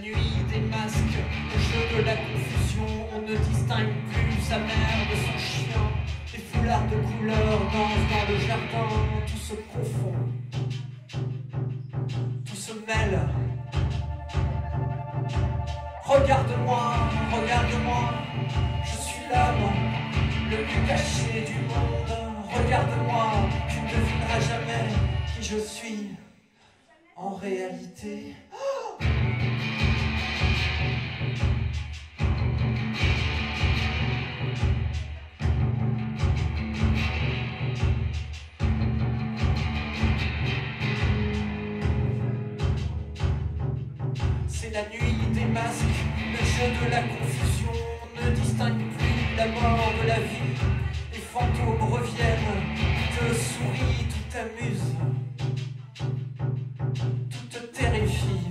nuit des masques, le jeu de la confusion. On ne distingue plus sa mère de son chien. Les foulards de couleur dansent dans le jardin. Tout se confond, tout se mêle. Regarde-moi, regarde-moi, je suis l'homme le plus caché du monde. Regarde-moi, tu ne devineras jamais qui je suis en réalité. C'est la nuit des masques, le jeu de la confusion. On ne distingue plus la mort de la vie. Les fantômes reviennent, tout te sourit, tout t'amuse, tout te terrifie.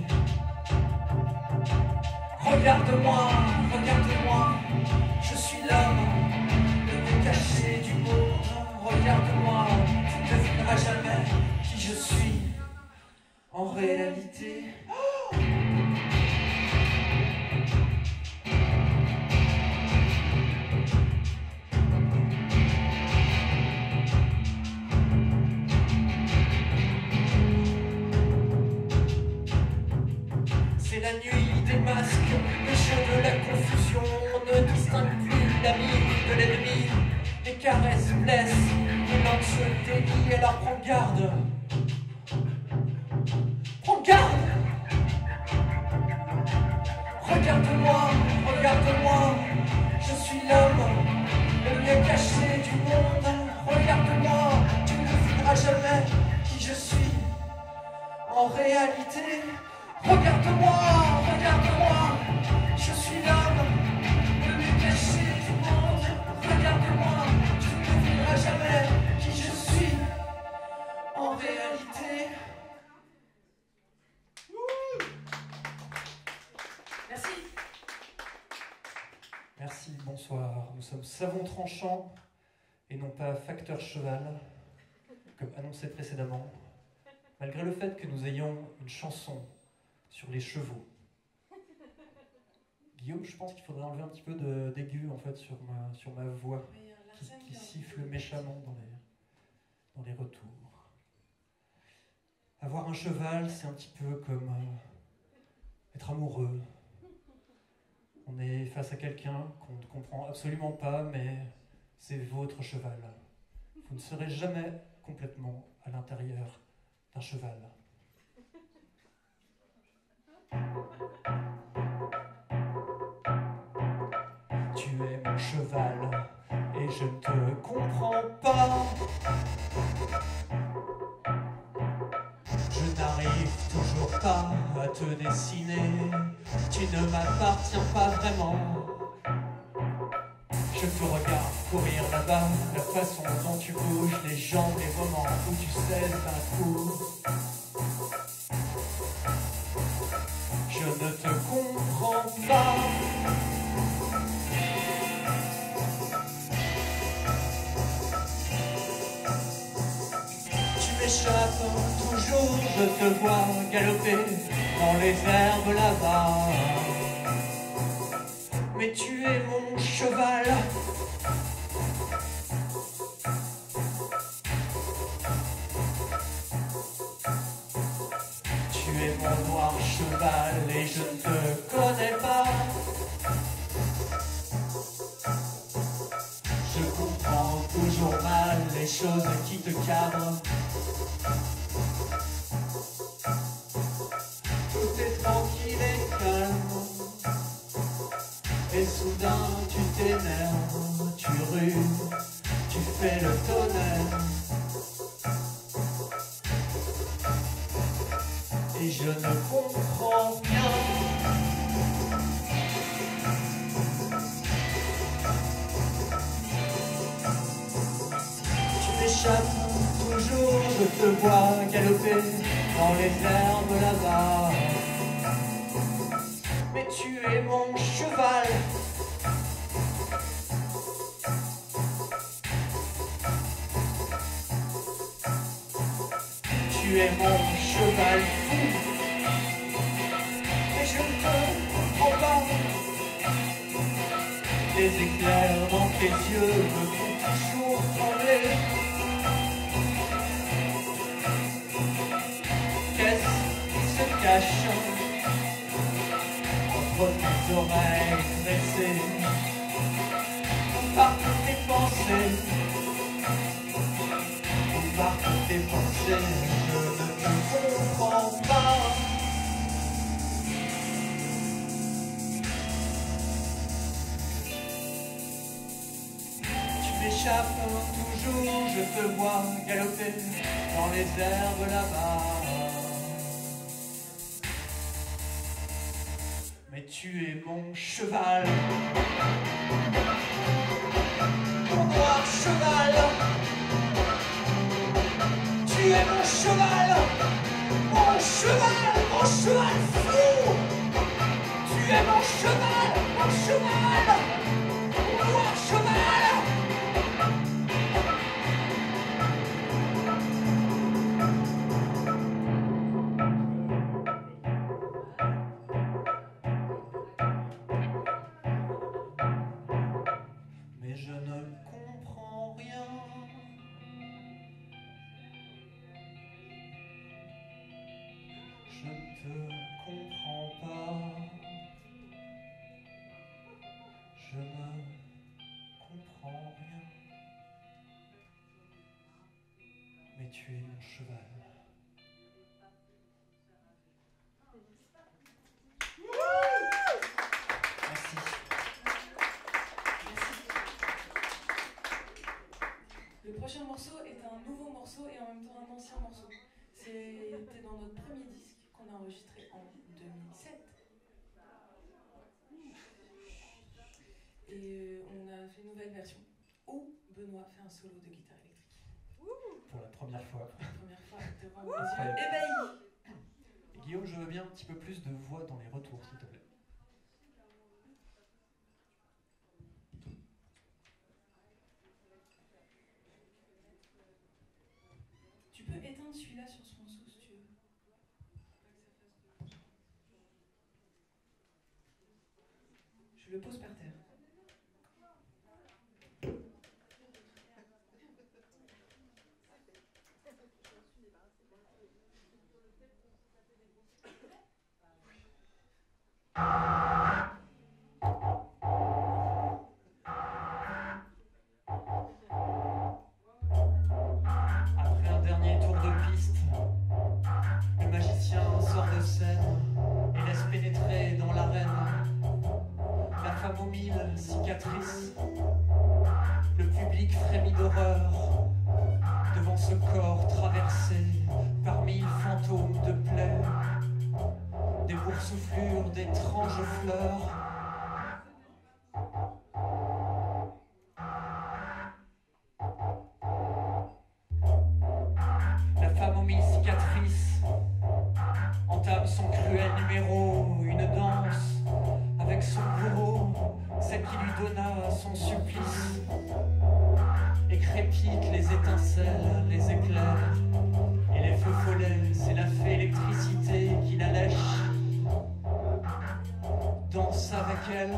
Regarde-moi, regarde-moi, je suis l'homme le plus caché du monde. Regarde-moi, tu ne devineras jamais qui je suis en réalité. C'est la nuit des masques, le jeu de la confusion. On ne distingue plus l'ami de l'ennemi. Les caresses blessent, les langues se délient. Alors prends garde, prends garde. Regarde-moi, regarde-moi, je suis l'homme le mieux caché du monde. Regarde-moi, tu ne devineras jamais qui je suis en réalité. Regarde-moi, regarde-moi, je suis l'homme le mieux caché du monde. Regarde-moi, tu ne devineras jamais qui je suis en réalité. Merci. Merci, bonsoir. Nous sommes Savon Tranchant et non pas Facteur Cheval, comme annoncé précédemment, malgré le fait que nous ayons une chanson sur les chevaux. Guillaume, je pense qu'il faudrait enlever un petit peu d'aigu en fait sur ma voix qui siffle méchamment dans les retours. Avoir un cheval, c'est un petit peu comme être amoureux. On est face à quelqu'un qu'on ne comprend absolument pas, mais c'est votre cheval. Vous ne serez jamais complètement à l'intérieur d'un cheval. Tu es mon cheval et je ne te comprends pas. Je n'arrive toujours pas à te dessiner. Tu ne m'appartiens pas vraiment. Je te regarde courir là-bas, la façon dont tu bouges, les jambes, les moments où tu cèdes d'un coup. Je ne te comprends pas. Tu m'échappes toujours, je te vois galoper dans les herbes là-bas. Mais tu es mon cheval. Tu es mon noir cheval et je ne te connais pas. Je comprends toujours mal les choses qui te cadrent. Tout est tranquille et calme. Et soudain tu t'énerves, tu rues, tu fais le tonnerre. Et je ne comprends rien. Tu m'échappes toujours, je te vois galoper dans les herbes là-bas. Mais tu es mon cheval. Tu es mon cheval fou. Mais je ne peux Les éclairs dans tes yeux me font toujours trembler. Qu'est-ce qui se cache entre tes oreilles dressées? Par toutes tes pensées, par toutes tes pensées, je ne te comprends pas. Tu m'échappes toujours, je te vois galoper dans les herbes là-bas. Mais tu es mon cheval, mon noir cheval. Tu es mon cheval, mon cheval, mon cheval fou. Tu es mon cheval, mon noir cheval. Mais je ne comprends rien. Je ne te comprends pas. Je ne comprends rien. Mais tu es mon cheval. Merci. Le prochain morceau est un nouveau morceau et en même temps un ancien morceau. C'était dans notre premier disque qu'on a enregistré en 2007. Et on a fait une nouvelle version où Benoît fait un solo de guitare électrique. Pour la première fois. Pour la première fois, devant les yeux ébahis. Guillaume, je veux bien un petit peu plus de voix dans les retours, s'il te plaît. Tu peux éteindre celui-là sur ce morceau si tu veux. Je le pose par terre. Après un dernier tour de piste, le magicien sort de scène et laisse pénétrer dans l'arène la femme aux 1000 cicatrices. Le public frémit d'horreur devant ce corps traversé par 1000 fantômes de plaies, des boursouflures, d'étranges fleurs. La femme aux 1000 cicatrices entame son cruel numéro, une danse avec son bourreau, celle qui lui donna son supplice. Et crépitent les étincelles, les éclairs et les feux follets, c'est la fée électricité qui la lèche. Danse avec elle.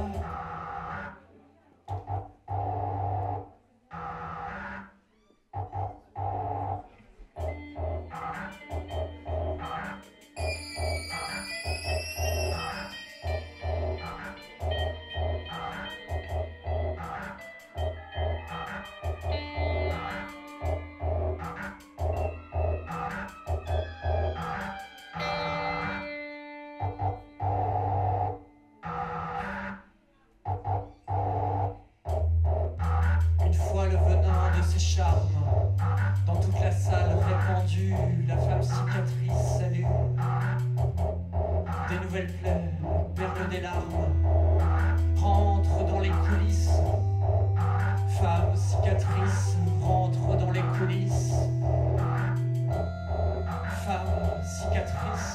Dans toute la salle répandue, la femme cicatrice salue. Des nouvelles plaies, perle des larmes, rentre dans les coulisses. Femme cicatrice, rentre dans les coulisses. Femme cicatrice.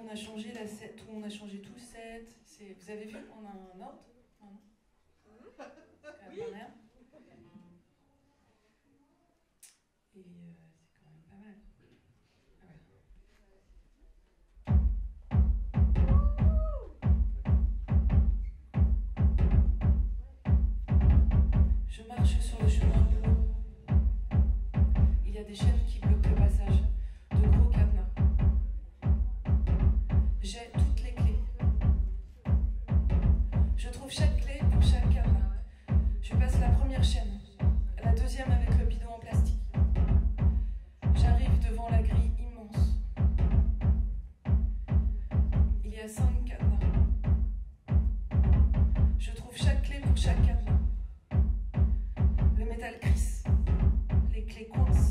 on a changé la set, on a changé tout le set. Vous avez vu, on a un ordre. Oui. Pas rien. Et c'est quand même pas mal. Je marche sur le chemin bleu. Il y a des chaînes qui bloquent le passage, de gros cadenas. J'ai toutes les clés. Je trouve chaque clé pour chaque cadenas. Je passe la première chaîne, la deuxième avec le bidon en plastique. J'arrive devant la grille immense. Il y a 5 cadenas. Je trouve chaque clé pour chaque cadenas. Le métal crisse. Les clés coincent.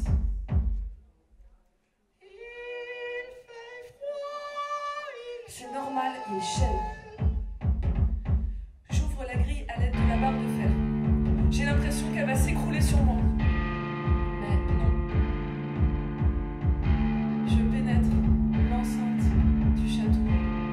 Il fait froid. C'est normal, il gèle. J'ouvre la grille à l'aide de la barre de fer. J'ai l'impression qu'elle va s'écrouler sur moi. Mais non. Je pénètre l'enceinte du château.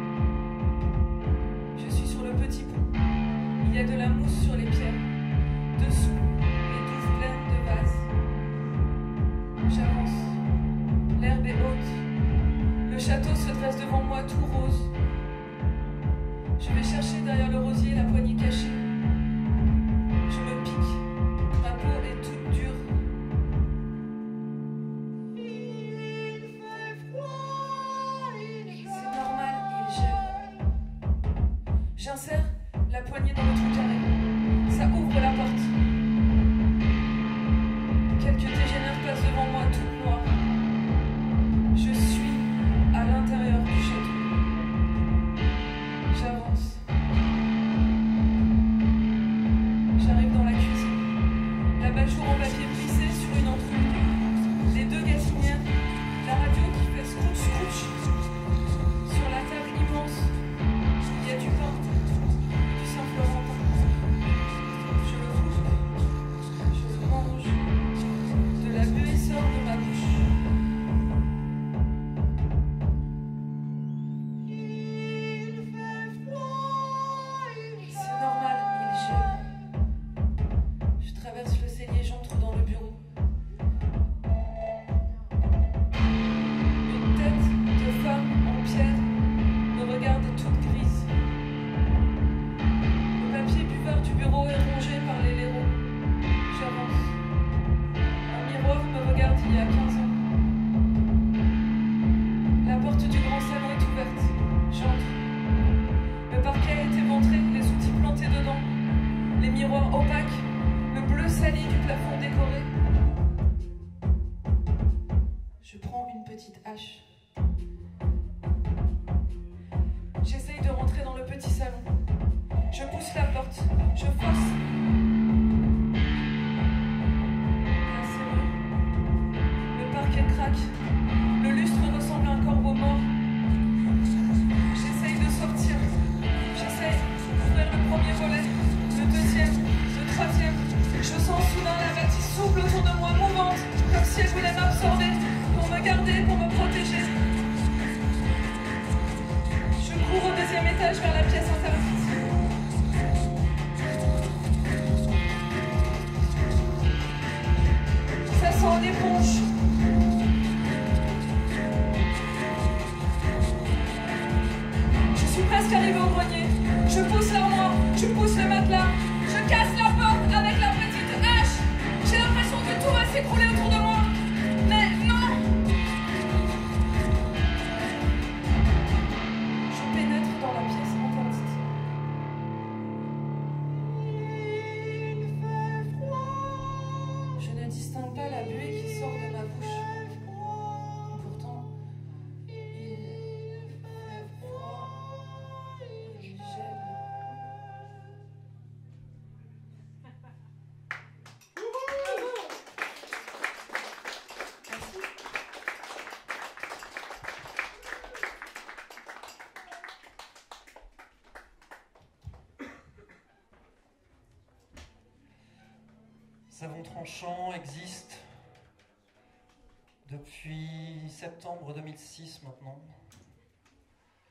Je suis sur le petit pont. Il y a de la mousse sur les pierres. Dessous, les douves pleines de vases. J'avance. L'herbe est haute. Le château se dresse devant moi tout rose. Je vais chercher derrière le rosier la poignée cachée. Je me pique. Ma peau est toute dure. Il fait froid. C'est normal, il gèle. J'insère la poignée dans le trou carré. Ça ouvre la porte. Quelques dégénères passent devant moi toute noire. Je suis à l'intérieur du château. J'avance. J'arrive dans la cuisine. L'abat-jour en papier plissé sur une ampoule. Les 2 gazinières. La radio qui fait scrouch scrouch. Sur la table immense, il y a du pain, du Saint-Florentin. Je le coupe, je le mange. De la buée sort de ma bouche. C'est normal, il gèle. Je traverse le cellier, j'entre dans le bureau. Une tête de femme en pierre me regarde toute grise. Le papier buvard du bureau est rongé par les laireaux. J'avance. Un miroir me regarde il y a 15 ans. La porte du grand salon est ouverte. J'entre. Le parquet a été ventré, les outils plantés dedans. Les miroirs opaques, le bleu sali du plafond décoré. Je prends une petite hache. J'essaye de rentrer dans le petit salon. Je pousse la porte. Je force. La serrure. Le parquet craque. Le lustre ressemble à un corbeau mort. J'essaye de sortir. J'essaye d'ouvrir le premier volet. Le deuxième. Le troisième. Je sens soudain la bâtisse souple autour de moi, mouvante, comme si elle voulait m'absorber, pour me garder, pour me protéger. Je cours au 2e étage vers la pièce interdite. Ça sent l'éponge. Je suis presque arrivée au grenier. Je pousse l'armoire, je pousse le matelas. Je casse la porte avec la petite hache. J'ai l'impression que tout va s'écrouler autour de moi. Mais non! Je pénètre dans la pièce interdite. Il fait froid. Je ne distingue pas la buée qui sort de ma bouche. Pourtant, il fait froid. Il gèle. Savon Tranchant existe depuis septembre 2006 maintenant.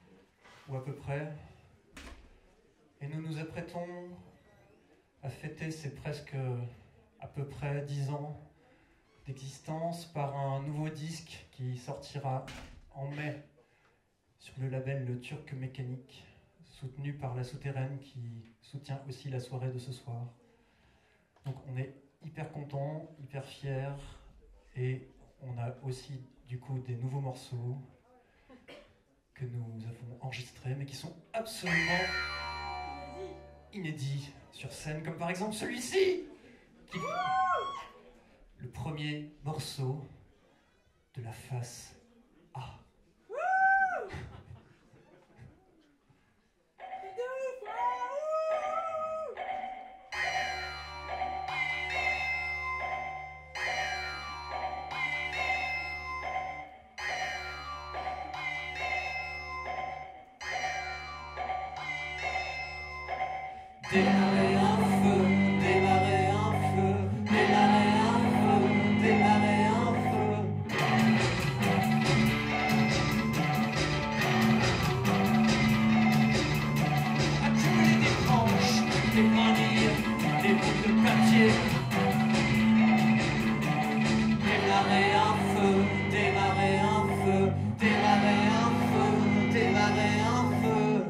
ou à peu près, et nous nous apprêtons à fêter ces presque à peu près 10 ans d'existence par un nouveau disque qui sortira en mai sur le label Le Turc Mécanique, soutenu par La Souterraine qui soutient aussi la soirée de ce soir. Donc on est hyper contents, hyper fiers, et on a aussi du coup des nouveaux morceaux que nous avons enregistrés mais qui sont absolument inédits sur scène, comme par exemple celui-ci, le premier morceau de la face A. Démarrer un feu, démarrer un feu, démarrer un feu, démarrer un feu. Accumuler des branches, des brindilles, des bouts de papier. Démarrer un feu, démarrer un feu, démarrer un feu, démarrer un feu.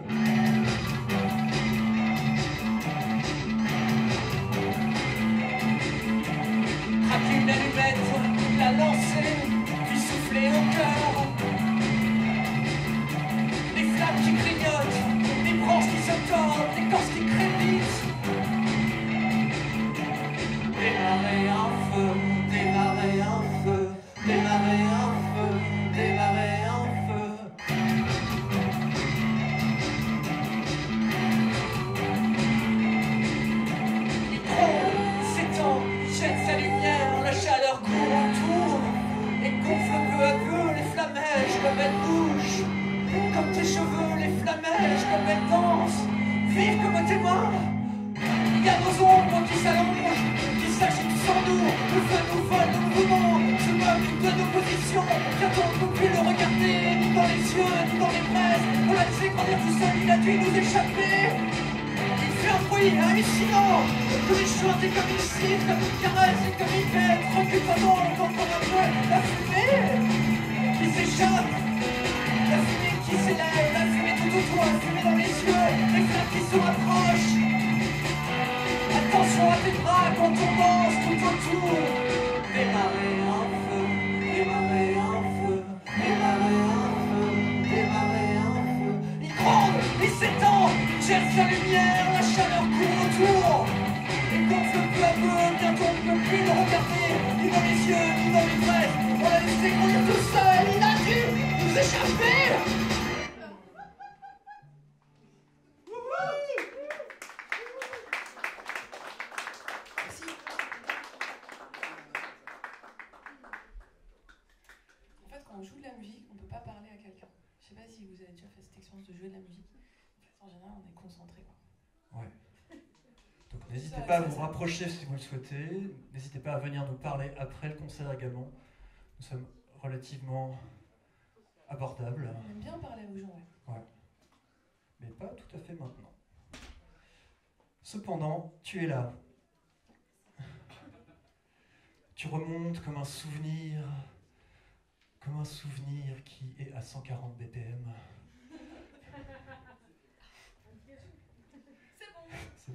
Une allumette, la lancer, puis souffler au cœur. Des flammes qui clignotent, des branches qui se tordent, des corses qui crépitent. Démarrer un feu, démarrer un feu, démarrer un feu, démarrer un feu. Il gronde, s'étend, jette sa lumière, la chaleur court autour et gonfle peu à peu les flamèches comme elles bougent. Comme tes cheveux, les flamèches comme elles dansent. Vive comme tes mains. Il y a nos ombres qui s'allongent, qui s'agitent sans nous. Le feu nous vole nos mouvements, se moque de nos positions. Bientôt on ne peut plus le regarder, ni dans les yeux, ni dans les presses. On l'a laissé grandir tout seul, il a dû nous échapper. Il fait un bruit hallucinant, comme une chante et comme une cire, comme une caresse et comme une fête. Recule pendant, on entend un peu la fumée qui s'échappe, la fumée qui s'élève, la fumée tout autour, la fumée dans les yeux, les flammes qui se rapprochent. Attention à tes bras quand on danse tout autour. Démarrer un feu, démarrer un feu, démarrer un feu, démarrer un feu. Il gronde, il s'étend, jette sa lumière, la chaleur court autour. Et gonfle peu à peu, bientôt on ne peut plus le regarder, ni dans les yeux, ni dans les tresses. On l'a laissé grandir tout seul, il a dû nous échapper. On joue de la musique, on ne peut pas parler à quelqu'un. Je ne sais pas si vous avez déjà fait cette expérience de jouer de la musique. En général, on est concentré. Ouais. Donc n'hésitez pas à vous rapprocher si vous le souhaitez. N'hésitez pas à venir nous parler après le concert également. Nous sommes relativement abordables. On aime bien parler aux gens, ouais. Ouais. Mais pas tout à fait maintenant. Cependant, tu es là. Tu remontes comme un souvenir qui est à 140 BPM. C'est bon. C'est bon.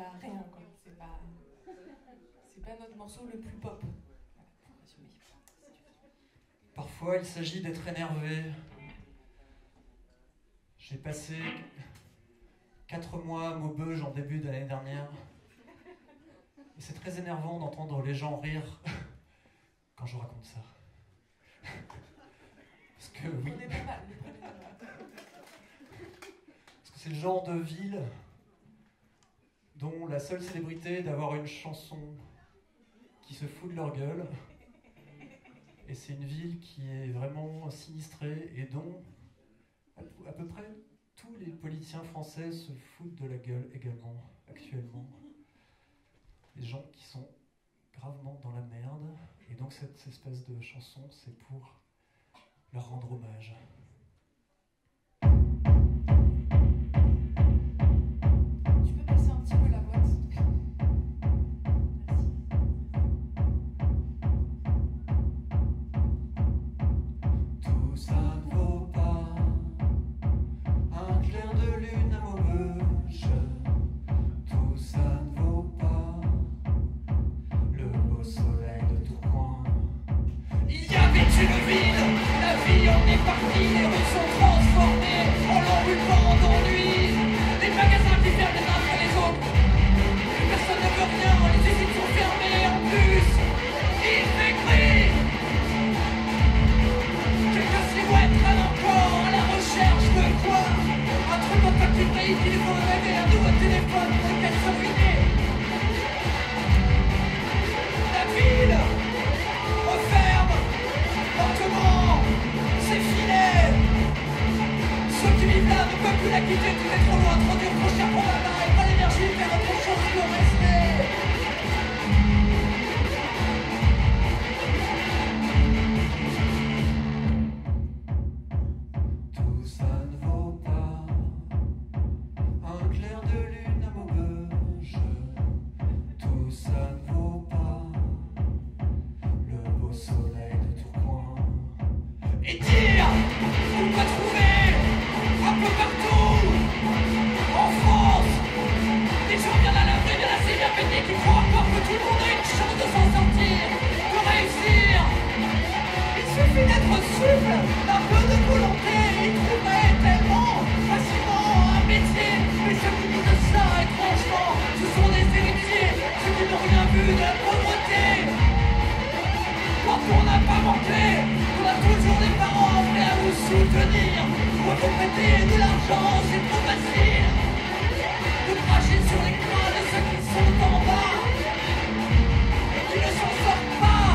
pas rien, quoi. C'est pas notre morceau le plus pop. Voilà, pour résumer. Parfois, il s'agit d'être énervé. J'ai passé 4 mois à Maubeuge en début d'année dernière. Et c'est très énervant d'entendre les gens rire quand je raconte ça. Parce que oui. Parce que c'est le genre de ville dont la seule célébrité est d'avoir une chanson qui se fout de leur gueule. Et c'est une ville qui est vraiment sinistrée et dont à peu près tous les politiciens français se foutent de la gueule également, actuellement. Des gens qui sont gravement dans la merde. Et donc cette espèce de chanson, c'est pour leur rendre hommage. Tu peux passer un petit peu la boîte. Tout ça ne vaut pas un clair de lune à Maubeuge. Tout ça ne vaut pas le beau soleil de Tourcoing. Il y avait une ville, la vie en est partie, les rues sont transformées en longs rubans d'ennui. Les magasins qui ferment les uns après les autres. Plus personne ne veut rien, les usines sont fermées en plus. Il fait gris. Quelques silhouettes traînent encore à la recherche de quoi? Un truc en papier pays qui les faut rêver, un nouveau téléphone pour lequel se ruiner. La ville referme lentement ses filets. Ceux qui vivent là ne peuvent plus la quitter, tout est trop loin, trop dur, trop cher pour la barre, et pas l'énergie de faire autre chose que rester. Tout ça ne vaut pas un clair de lune à Maubeuge. Tout ça ne vaut pas le beau soleil de Tourcoing. Et dire qu'on va trouver un peu partout en France des gens bien à l'abri, bien assez bien peignés qui croient encore que tout le monde a une chance de s'en sortir, de réussir. Il suffit d'être souple, d'un peu de volonté, et trouver tellement facilement un métier. Mais ceux qui disent ça, étrangement, ce sont des héritiers, ceux qui n'ont rien vu de la pauvreté. Quand on n'a pas manqué, on a toujours des parents prêts à vous soutenir. Pour vous prêter de l'argent, c'est trop facile de cracher sur les crânes de ceux qui sont en bas et qui ne s'en sortent pas.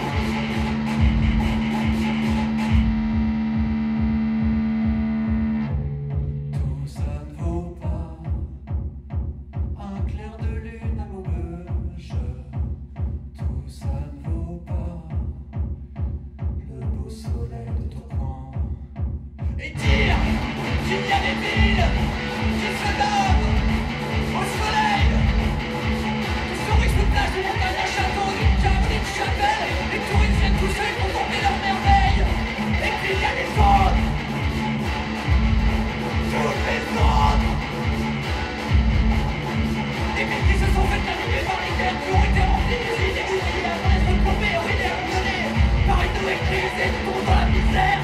Tout ça ne vaut pas un clair de lune à Maubeuge. Tout ça ne vaut pas le beau soleil de Tourcoing. Et dire qu'il y a des villes qui se donnent au soleil, qui sont riches de plages, de montagnes, d'un château, d'une cave, d'une chapelle. Les touristes viennent tous seuls pour contempler leurs merveilles. Et puis il y a les autres, toutes les autres, des villes qui se sont faites animer par les terres, qui ont été remplies d'usines et d'ouvriers avant d'être plombées, ruinées, abandonnées par une nouvelle crise et tombent dans la misère.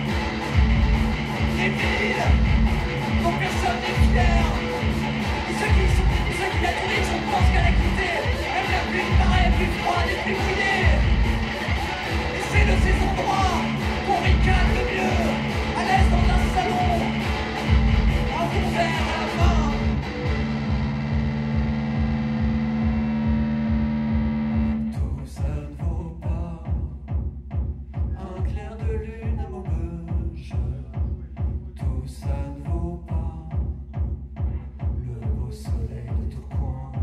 Des villes dont personne n'est fier. Et ceux qui la dirigent, on pense qu'à la quitter. Même la pluie paraît plus froide et plus mouillée. Et c'est de ces endroits qu'on ricane le mieux, à l'aise dans un salon, un bon verre à la main. Tout ça ne vaut pas un clair de lune à Maubeuge. Tout ça ne vaut pas le beau soleil de Tourcoing.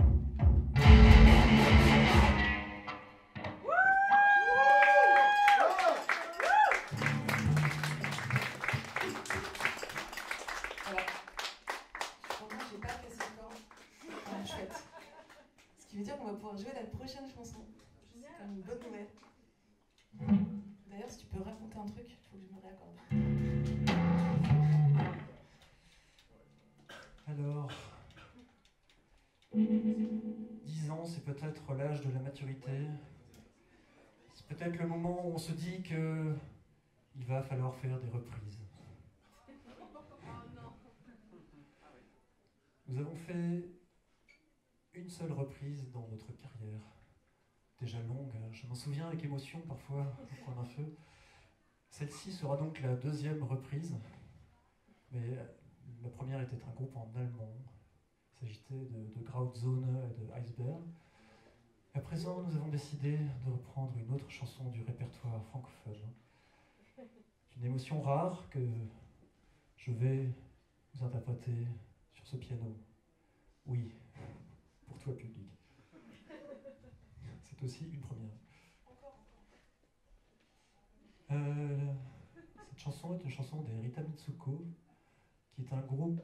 Voilà. Je comprends que j'ai pas cassé le corps. Ah, chouette. Ce qui veut dire qu'on va pouvoir jouer la prochaine chanson. C'est quand même une bonne nouvelle. D'ailleurs, si tu peux raconter un truc, il faut que je me réaccorde. Alors, ans, c'est peut-être l'âge de la maturité. C'est peut-être le moment où on se dit que il va falloir faire des reprises. Nous avons fait une seule reprise dans notre carrière, déjà longue, je m'en souviens avec émotion parfois au coin d'un feu. Celle-ci sera donc la deuxième reprise, mais la première était un groupe en allemand. Il s'agissait de Grauzone et de Iceberg. À présent, nous avons décidé de reprendre une autre chanson du répertoire francophone. Une émotion rare que je vais vous interpréter sur ce piano. Oui, pour toi public. C'est aussi une première. Cette chanson est une chanson des Rita Mitsuko, qui est un groupe...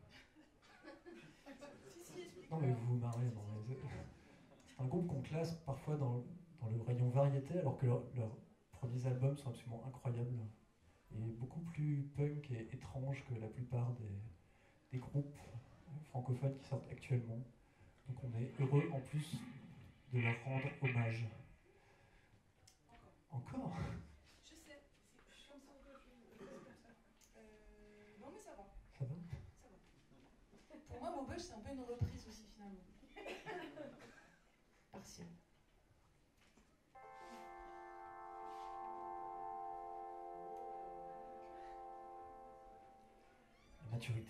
Non mais vous vous marrez, non mais... C'est un groupe qu'on classe parfois dans le rayon variété, alors que leurs premiers albums sont absolument incroyables et beaucoup plus punk et étranges que la plupart des groupes francophones qui sortent actuellement. Donc on est heureux en plus de leur rendre hommage. Encore ? Je sais, je comme ça que non mais ça va. Ça va ? Ça va. Pour moi, Maubeuge, c'est un peu une reprise aussi finalement. Partielle. La maturité.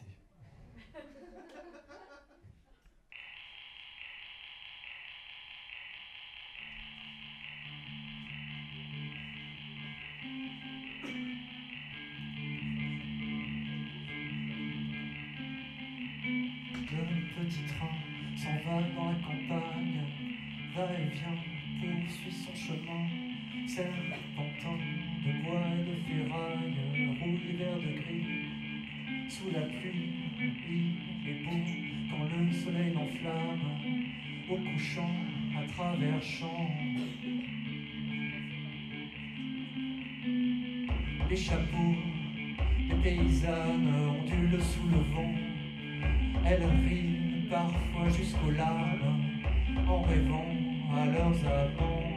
Le petit train s'en va dans la campagne, va et vient, poursuit son chemin, serpentin de bois et de ferraille, rouille vert de gris, sous la pluie, il est beau quand le soleil l'enflamme, au couchant, à travers champs. Les chapeaux des paysannes ondulent sous le vent, elles rient parfois jusqu'aux larmes, en rêvant à leurs amants.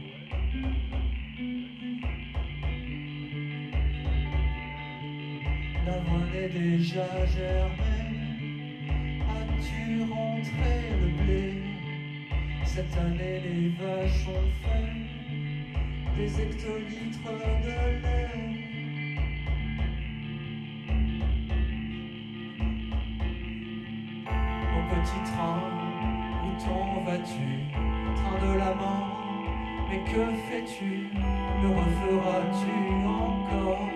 L'avoine est déjà germée, as-tu rentré le blé? Cette année les vaches ont fait des hectolitres de lait. Petit train, où t'en vas-tu? Train de la mort, mais que fais-tu? Le referas-tu encore?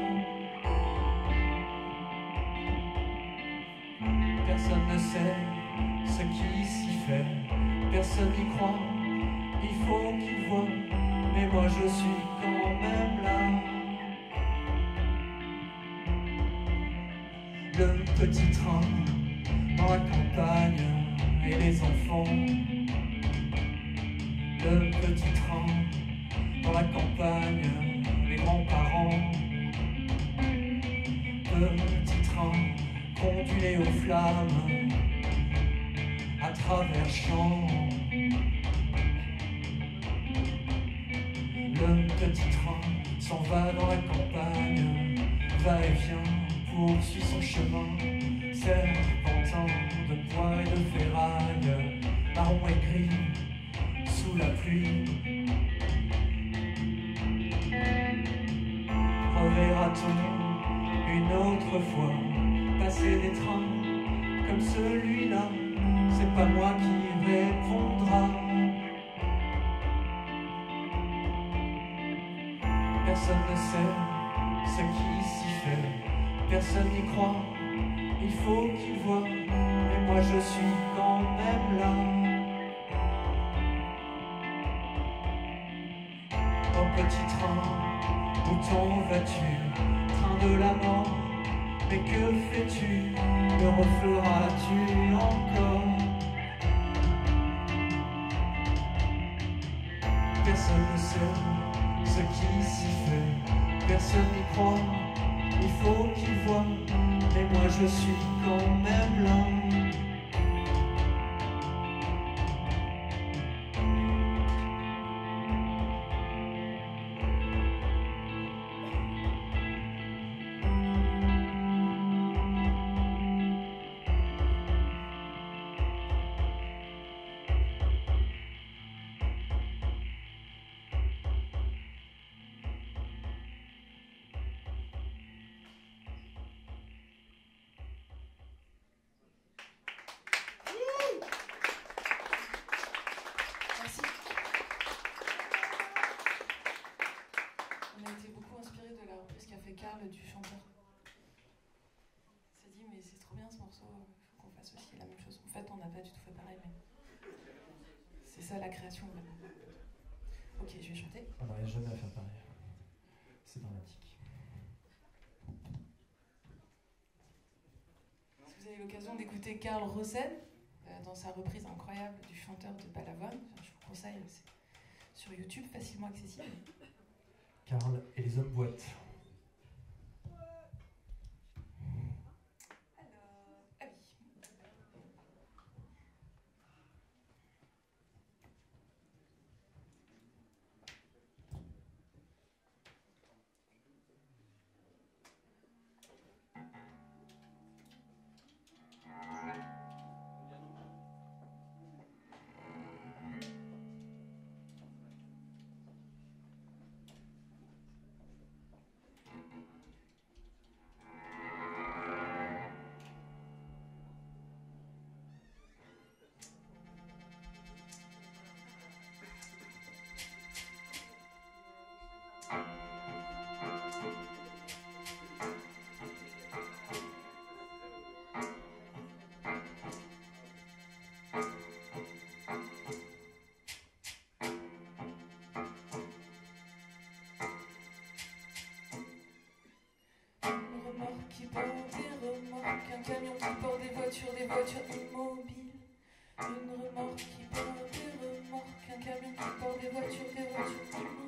Personne ne sait ce qui s'y fait, personne n'y croit, il faut qu'il voie, mais moi je suis quand même là. Le petit train dans la campagne et les enfants. Le petit train dans la campagne, les grands-parents. Petit train condulé aux flammes, à travers champs. Le petit train s'en va dans la campagne, va et vient, poursuit son chemin, serpentin de bois et de ferraille, marron et gris, sous la pluie. Reverra-t-on une autre fois passer des trains comme celui-là? C'est pas moi qui répondra. Personne ne sait ce qui s'y fait, personne n'y croit, il faut qu'il voie, mais moi je suis quand même là. Oh petit train, où t'en vas-tu? Train de la mort, mais que fais-tu? Le referas-tu encore? Personne ne sait ce qui s'y fait, personne n'y croit, il faut qu'il voie, mais moi je suis quand même là. pareil, mais c'est ça la création vraiment. Ok, je vais chanter. On n'arrive jamais à faire pareil. C'est dramatique. Si vous avez l'occasion d'écouter Carl Rosen dans sa reprise incroyable du chanteur de Balavoine, je vous conseille, c'est sur YouTube, facilement accessible. Carl et les hommes boîtes. Un camion qui porte des voitures immobiles. Une remorque qui porte des remorques. Un camion qui porte des voitures immobiles.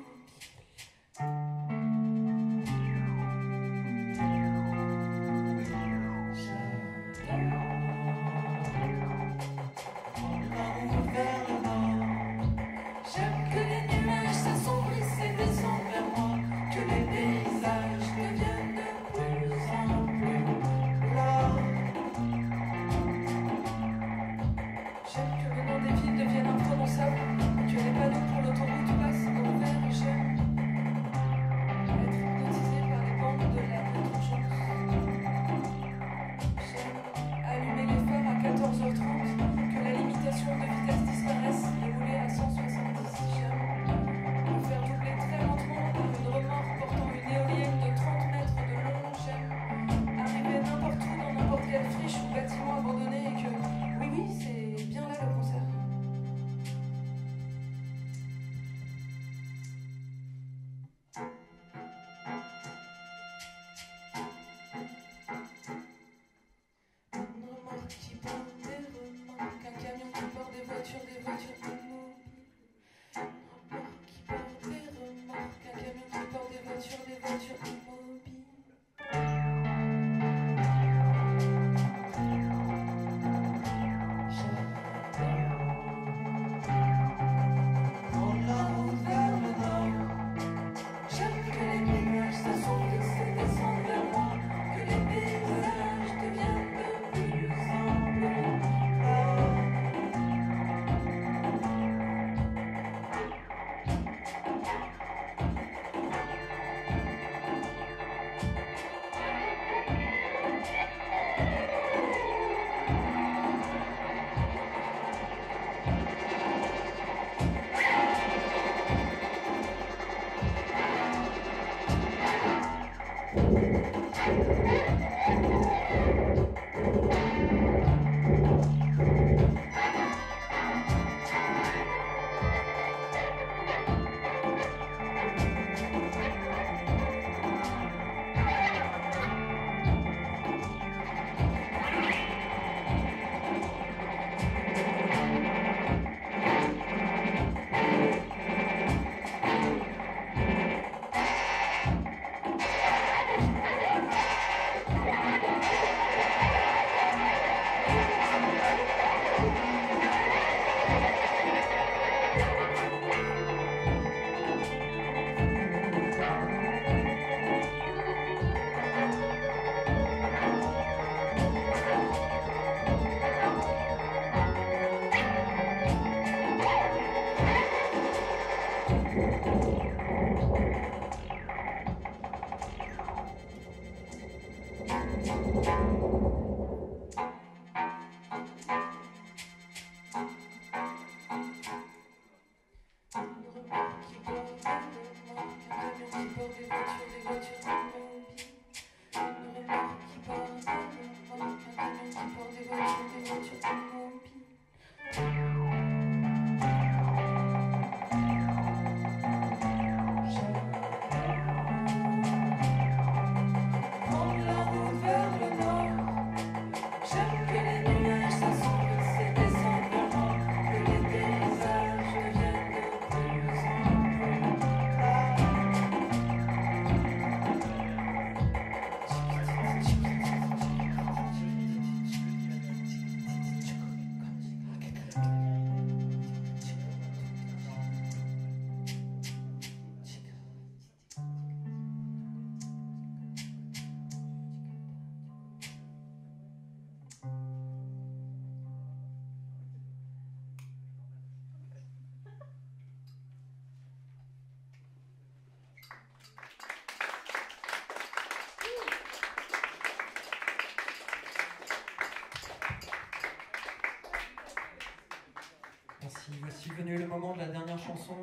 Merci. Voici venu le moment de la dernière chanson.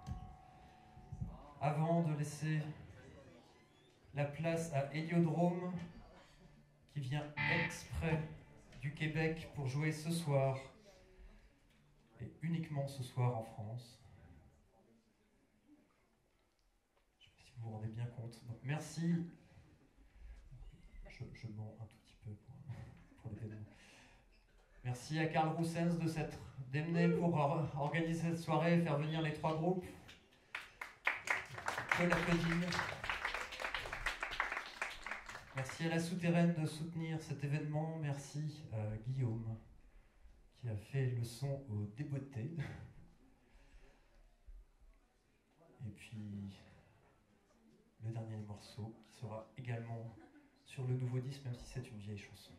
Avant de laisser la place à Héliodrome, qui vient exprès du Québec pour jouer ce soir, et uniquement ce soir en France. Je ne sais pas si vous vous rendez bien compte. Donc, merci. Je mens un tout petit peu pour l'événement. Merci à Karl Roussens de s'être démené pour organiser cette soirée et faire venir les 3 groupes. On peut l'applaudir. Merci à la Souterraine de soutenir cet événement. Merci à Guillaume qui a fait le son au débeauté. Et puis le dernier morceau qui sera également sur le nouveau disque, même si c'est une vieille chanson.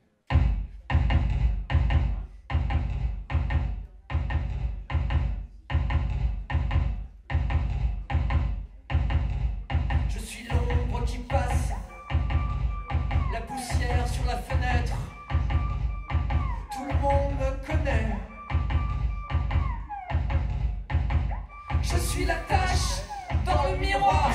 Je suis l'ombre qui passe, la poussière sur la fenêtre. Tout le monde me connaît. Je suis la tache dans le miroir.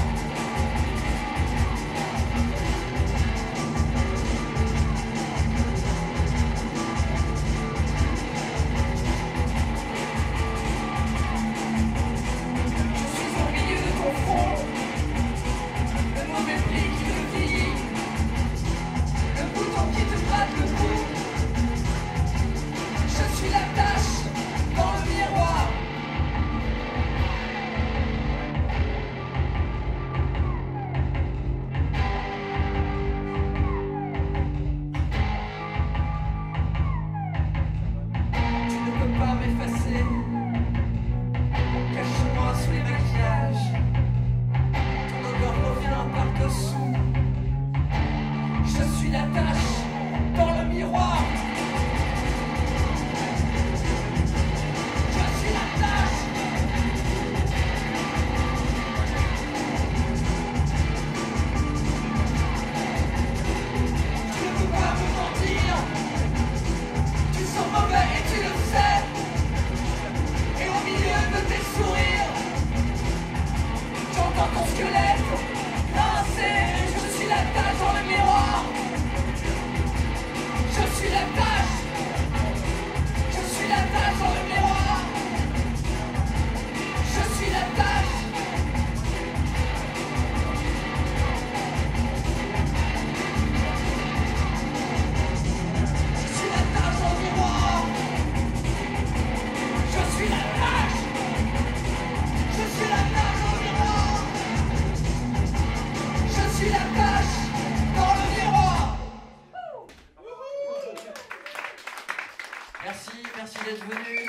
Merci d'être venu.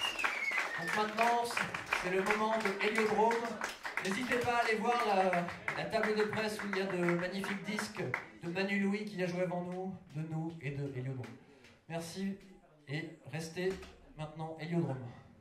Donc maintenant, c'est le moment de Héliodrome. N'hésitez pas à aller voir la table de presse où il y a de magnifiques disques de Manu Louis qui a joué avant nous, de nous et de Héliodrome. Merci et restez maintenant Héliodrome.